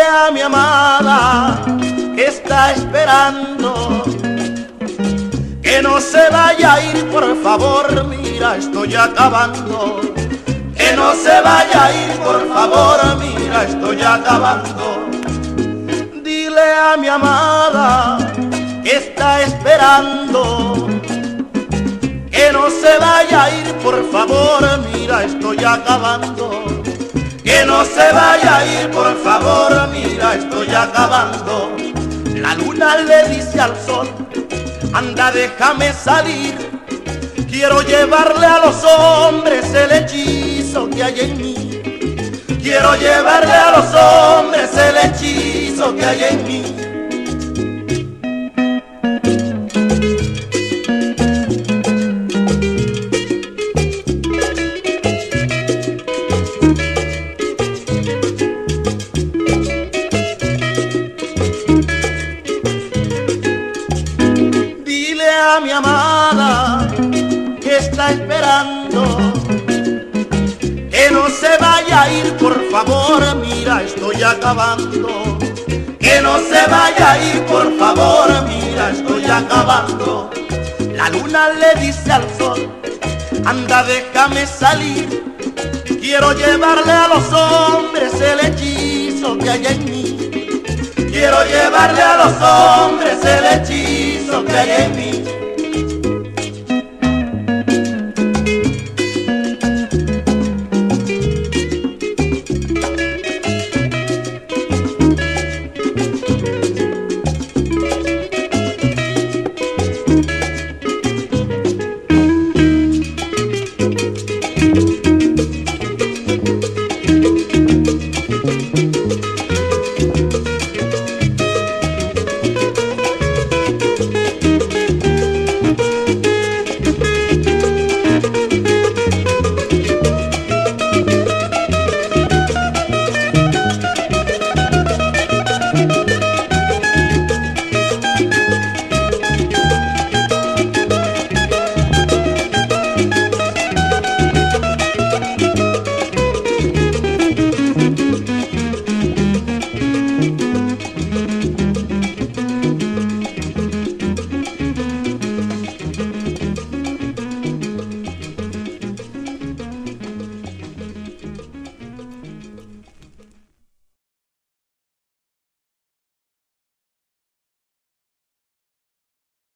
a mi amada que está esperando que no se vaya a ir, por favor, mira, estoy acabando. Que no se vaya a ir, por favor, mira, estoy acabando. Dile a mi amada que está esperando que no se vaya a ir, por favor, mira, estoy acabando. Que no se vaya a ir, por favor, mira, estoy acabando. La luna le dice al sol, anda, déjame salir. Quiero llevarle a los hombres el hechizo que hay en mí. Quiero llevarle a los hombres el hechizo que hay en mí. Dile a mi amada que está esperando que no se vaya a ir, por favor, mira, estoy acabando. Que no se vaya a ir, por favor, mira, estoy acabando. La luna le dice al sol, anda, déjame salir. Quiero llevarle a los hombres el hechizo que hay en mí. Quiero llevarle a los hombres el hechizo que hay en mí.